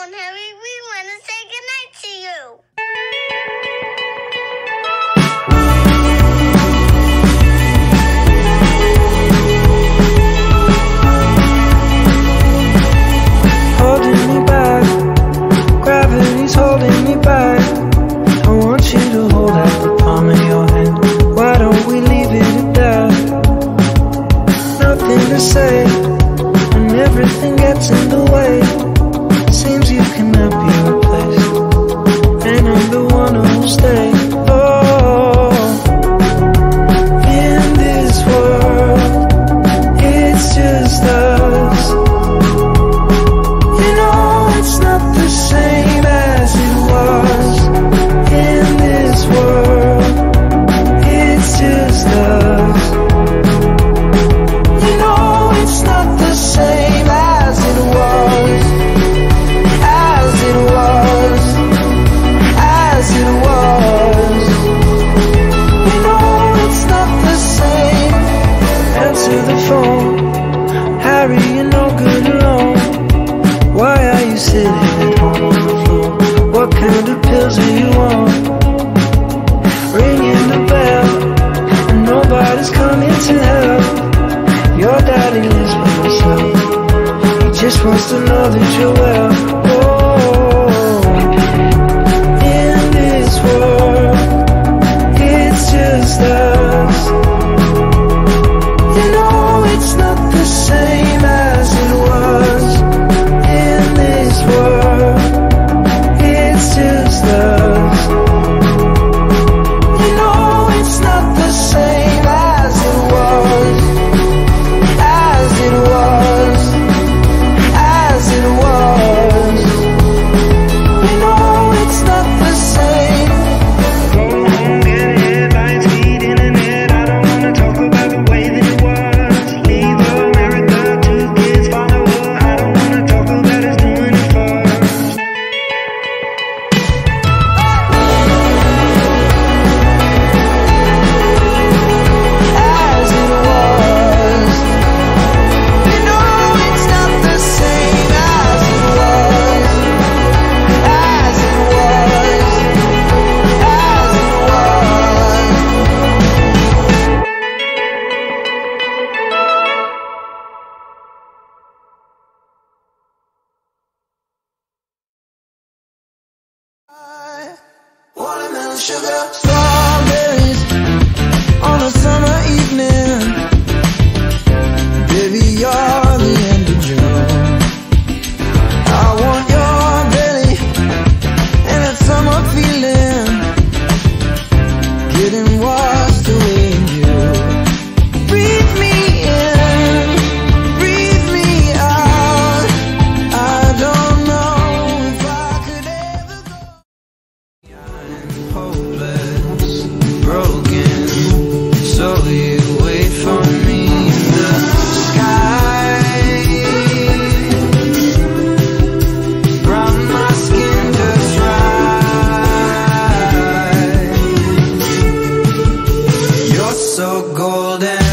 on, Harry. We want to say goodnight to you. Holding me back, gravity's holding me back. I want you to hold out the palm of your hand. Why don't we leave it at that? Nothing to say, and everything gets in the way. Seems you cannot be replaced, and I'm the one who'll stay. Oh, in this world, it's just us. You know it's not the same as it was. In this world, it's just us. You know it's not the same as it was. As it was. As it was. You know it's not the same. Answer the phone. Harry, you're no good alone. Why are you sitting at home on the floor? What kind of pills are you on? Ringing the bell, and nobody's coming to help. Your daddy lives by himself. He just wants to know that you're well. Oh, in this world, it's just us. You know it's not the same as it was. In this world, it's just us. You know it's not the same as it was. As it was. As it was. You know it's not the same. Go home, get headlines, feed internet. I don't wanna talk about the way that it was. Leave America, 2 kids follow her. I don't wanna talk about us doing it first. As it was. You know it's not the same as it was. As it was. As it was. Watermelon sugar, strawberries on a summer evening. Baby, you're the end of June. I want your belly and that summer feeling, getting washed away in you. Breathe me in, breathe me out. I don't know if I could ever go. I'm hopeless, broken, so you wait for me in the sky. Brown my skin just right. You're so golden.